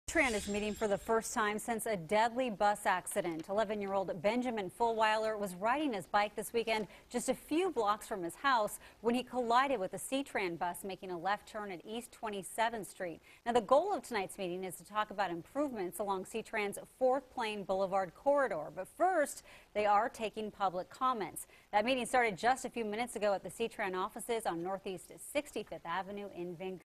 C-Tran is meeting for the first time since a deadly bus accident. 11-year-old Benjamin Fullweiler was riding his bike this weekend just a few blocks from his house when he collided with a C-Tran bus making a left turn at East 27th Street. Now, the goal of tonight's meeting is to talk about improvements along C-Tran's 4th Plain Boulevard corridor. But first, they are taking public comments. That meeting started just a few minutes ago at the C-Tran offices on Northeast 65th Avenue in Vancouver.